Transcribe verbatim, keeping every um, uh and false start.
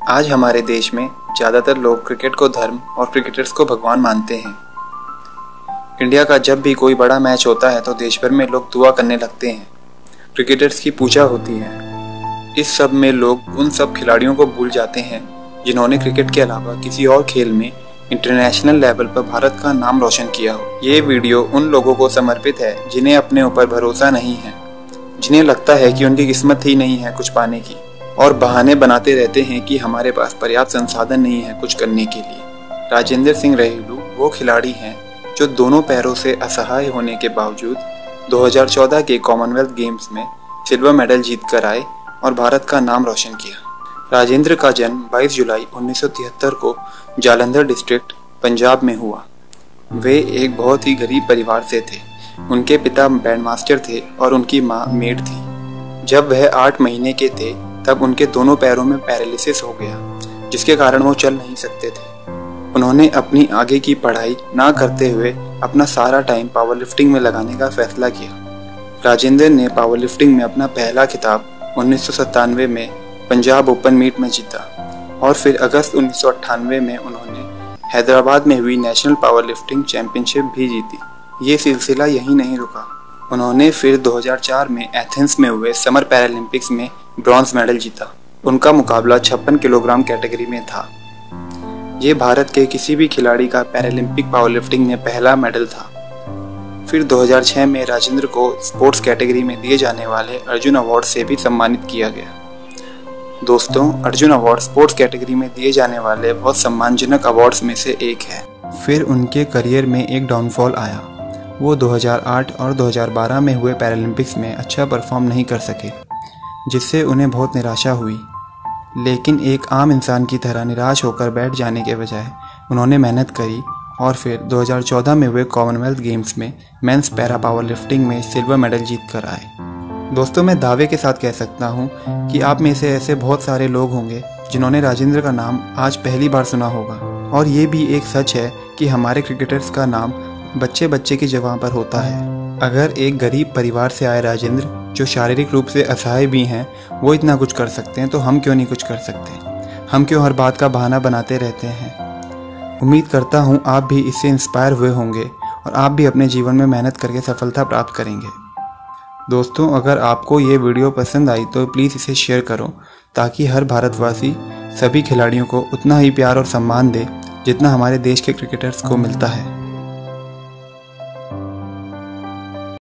आज हमारे देश में ज़्यादातर लोग क्रिकेट को धर्म और क्रिकेटर्स को भगवान मानते हैं। इंडिया का जब भी कोई बड़ा मैच होता है तो देश भर में लोग दुआ करने लगते हैं, क्रिकेटर्स की पूजा होती है। इस सब में लोग उन सब खिलाड़ियों को भूल जाते हैं जिन्होंने क्रिकेट के अलावा किसी और खेल में इंटरनेशनल लेवल पर भारत का नाम रोशन किया हो। ये वीडियो उन लोगों को समर्पित है जिन्हें अपने ऊपर भरोसा नहीं है, जिन्हें लगता है कि उनकी किस्मत ही नहीं है कुछ पाने की, और बहाने बनाते रहते हैं कि हमारे पास पर्याप्त संसाधन नहीं है कुछ करने के लिए। राजेंद्र सिंह रहेलू वो खिलाड़ी हैं जो दोनों पैरों से असहाय होने के बावजूद दो हज़ार चौदह के कॉमनवेल्थ गेम्स में सिल्वर मेडल जीत कर आए और भारत का नाम रोशन किया। राजेंद्र का जन्म बाईस जुलाई उन्नीस सौ तिहत्तर को जालंधर डिस्ट्रिक्ट पंजाब में हुआ। वे एक बहुत ही गरीब परिवार से थे। उनके पिता बैंडमास्टर थे और उनकी माँ मेड थी। जब वह आठ महीने के थे तब उनके दोनों पैरों में पैरालिसिस हो गया, जिसके कारण वो चल नहीं सकते थे। उन्होंने अपनी आगे की पढ़ाई ना करते हुए अपना सारा टाइम पावरलिफ्टिंग में लगाने का फैसला किया। राजेंद्र ने पावरलिफ्टिंग में अपना पहला खिताब उन्नीस सौ सत्तानवे में पंजाब ओपन मीट में जीता और फिर अगस्त उन्नीस सौ अट्ठानवे में उन्होंने हैदराबाद में हुई नेशनल पावरलिफ्टिंग चैंपियनशिप भी जीती। ये सिलसिला यहीं नहीं रुका। उन्होंने फिर दो हज़ार चार में एथेंस में हुए समर पैरालंपिक्स में ब्रॉन्ज मेडल जीता। उनका मुकाबला छप्पन किलोग्राम कैटेगरी में था। ये भारत के किसी भी खिलाड़ी का पैरालंपिक पावरलिफ्टिंग में पहला मेडल था। फिर दो हज़ार छह में राजेंद्र को स्पोर्ट्स कैटेगरी में दिए जाने वाले अर्जुन अवार्ड से भी सम्मानित किया गया। दोस्तों, अर्जुन अवार्ड स्पोर्ट्स कैटेगरी में दिए जाने वाले बहुत सम्मानजनक अवार्ड्स में से एक है। फिर उनके करियर में एक डाउनफॉल आया। वो दो हज़ार आठ और दो हज़ार बारह में हुए पैरालंपिक्स में अच्छा परफॉर्म नहीं कर सके, जिससे उन्हें बहुत निराशा हुई। लेकिन एक आम इंसान की तरह निराश होकर बैठ जाने के बजाय उन्होंने मेहनत करी और फिर दो हज़ार चौदह में हुए कॉमनवेल्थ गेम्स में मेंस पैरा पावर लिफ्टिंग में सिल्वर मेडल जीत कर आए। दोस्तों, मैं दावे के साथ कह सकता हूँ कि आप में से ऐसे बहुत सारे लोग होंगे जिन्होंने राजेंद्र का नाम आज पहली बार सुना होगा। और ये भी एक सच है कि हमारे क्रिकेटर्स का नाम बच्चे बच्चे की जगह पर होता है। अगर एक गरीब परिवार से आए राजेंद्र, जो शारीरिक रूप से असहाय भी हैं, वो इतना कुछ कर सकते हैं तो हम क्यों नहीं कुछ कर सकते? हम क्यों हर बात का बहाना बनाते रहते हैं? उम्मीद करता हूँ आप भी इससे इंस्पायर हुए होंगे और आप भी अपने जीवन में मेहनत करके सफलता प्राप्त करेंगे। दोस्तों, अगर आपको ये वीडियो पसंद आई तो प्लीज़ इसे शेयर करो ताकि हर भारतवासी सभी खिलाड़ियों को उतना ही प्यार और सम्मान दे जितना हमारे देश के क्रिकेटर्स को मिलता है।